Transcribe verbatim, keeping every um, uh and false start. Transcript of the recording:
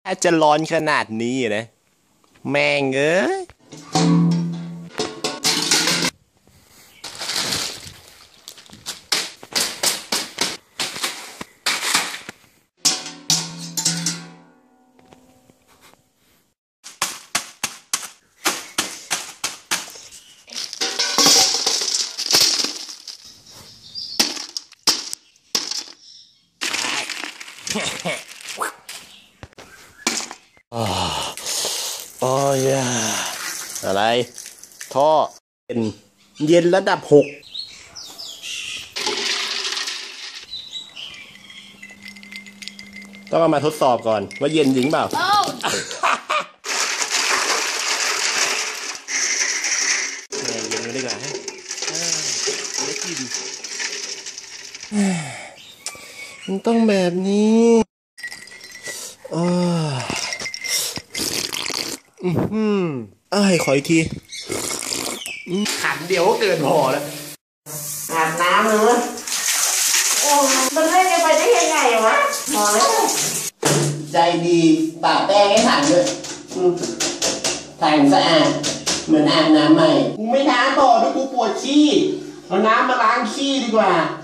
ถ้าจะร้อนขนาดนี้นะแม่งเอ้ยโอ้ยอะไรท่อเย็นเย็นระดับหกต้องเอามาทดสอบก่อนว่าเย็นจริงเปล่าเย็นไม่ได้กว่าได้กินมันต้องแบบนี้อ๋ออือหือเอ้ยขออีกทีขันเดียวก็เกินพอแล้วอาบน้ำเลยโอ้มันเล่นกันไปได้ยังไงวะพอแล้วใจดีปะแป้งให้ถังด้วยถังสะอาดเหมือนอาบน้ำใหม่กูไม่ท้าต่อด้วยกูปวดขี้เอาน้ำมาล้างขี้ดีกว่า